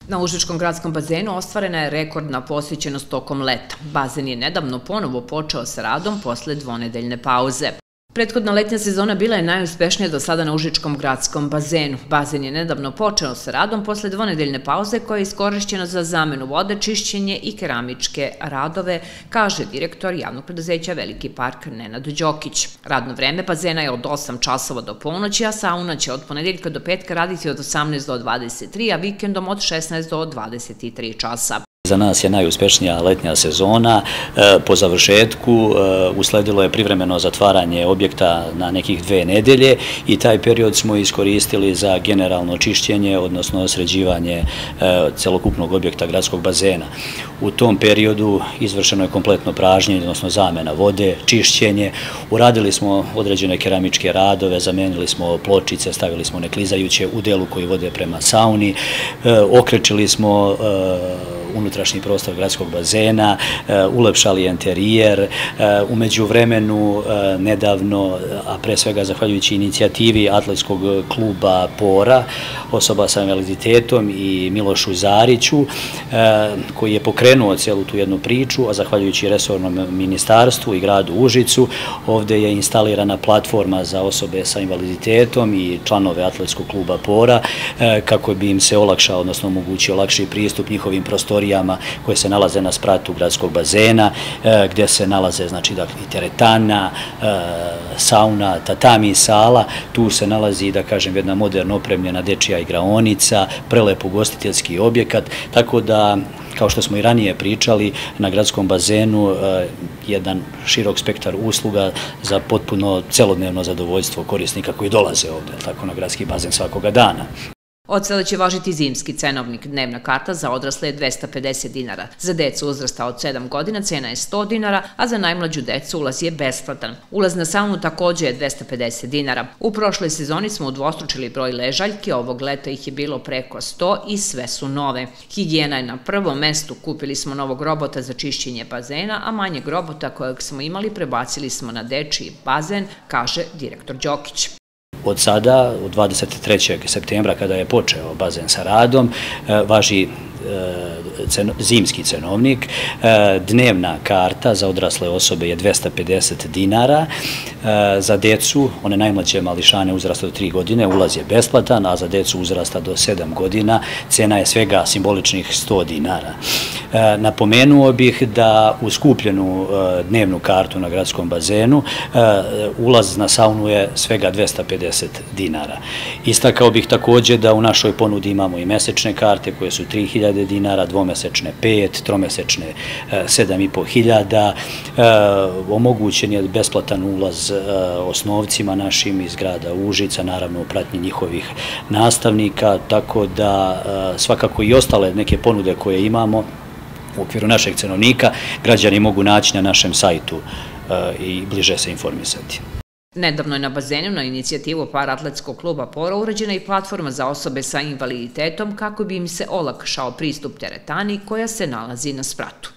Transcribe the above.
Na Užičkom gradskom bazenu ostvarena je rekordna posjećenost tokom leta. Bazen je nedavno ponovo počeo sa radom posle dvonedeljne pauze. Prethodna letnja sezona bila je najuspešnija do sada na Užičkom gradskom bazenu. Bazen je nedavno počeo sa radom posle dvonedeljne pauze koja je iskorišćena za zamenu vode, čišćenje i keramičke radove, kaže direktor javnog preduzeća Veliki park Nenad Đokić. Radno vreme bazena je od 8 časova do ponoći, a sauna će od ponedeljka do petka raditi od 18 do 23, a vikendom od 16 do 23 časa. Za nas je najuspešnija letnja sezona. Po završetku usledilo je privremeno zatvaranje objekta na nekih 2 nedelje i taj period smo iskoristili za generalno čišćenje, odnosno sređivanje celokupnog objekta gradskog bazena. U tom periodu izvršeno je kompletno pražnjenje, odnosno zamena vode, čišćenje. Uradili smo određene keramičke radove, zamenili smo pločice, stavili smo neklizajuće u delu koji vode prema sauni, okrečili smo unutrašnji prostor gradskog bazena, ulepšali interijer. U međuvremenu nedavno, a pre svega zahvaljujući inicijativi atletskog kluba Pora, osoba sa invaliditetom i Milošu Zariću, koji je pokrenuo celu tu jednu priču, a zahvaljujući resornom ministarstvu i gradu Užicu, ovde je instalirana platforma za osobe sa invaliditetom i članove atletskog kluba Pora, kako bi im se olakšao, odnosno omogućio lakši pristup njihovim prostorijama koje se nalaze na spratu gradskog bazena, gde se nalaze i teretana, sauna, tatami sala. Tu se nalazi, da kažem, jedna moderno opremljena dečija igraonica, prelep ugostiteljski objekat, tako da, kao što smo i ranije pričali, na gradskom bazenu jedan širok spektar usluga za potpuno celodnevno zadovoljstvo korisnika koji dolaze ovde, tako na gradski bazen svakoga dana. Od sada će važiti zimski cenovnik. Dnevna karta za odrasle je 250 dinara. Za decu uzrasta od 7 godina cena je 100 dinara, a za najmlađu decu ulaz je besplatan. Ulaz na saunu takođe je 250 dinara. U prošloj sezoni smo udvostručili broj ležaljki, ovog leta ih je bilo preko 100 i sve su nove. Higijena je na prvom mestu, kupili smo novog robota za čišćenje bazena, a manjeg robota kojeg smo imali prebacili smo na dečiji bazen, kaže direktor Đokić. Od sada, od 23. septembra, kada je počeo bazen sa radom, važi zimski cenovnik. Dnevna karta za odrasle osobe je 250 dinara. Za decu, one najmlađe mališane uzrasta do 3 godine, ulaz je besplatan, a za decu uzrasta do 7 godina cena je svega simboličnih 100 dinara. Napomenuo bih da u skupljenu dnevnu kartu na gradskom bazenu ulaz na saunu je svega 250 dinara. Istakao bih takođe da u našoj ponudi imamo i mesečne karte koje su 3000 dinara, dvomesečne 5, tromesečne 7500. Omogućen je besplatan ulaz osnovcima našim iz grada Užica, naravno u pratnji njihovih nastavnika, tako da svakako i ostale neke ponude koje imamo u okviru našeg cenovnika građani mogu naći na našem sajtu i bliže se informisati. Nedavno je na bazenu na inicijativu Paraatletskog kluba Pora urađena i platforma za osobe sa invaliditetom kako bi im se olakšao pristup teretani koja se nalazi na spratu.